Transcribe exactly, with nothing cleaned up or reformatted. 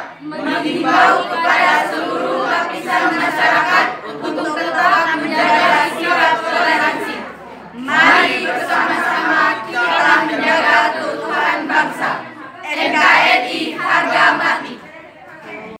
menghimbau kepada seluruh lapisan masyarakat untuk tetap menjaga sikap toleransi. Mari bersama-sama kita menjaga keutuhan bangsa. N K R I harga mati.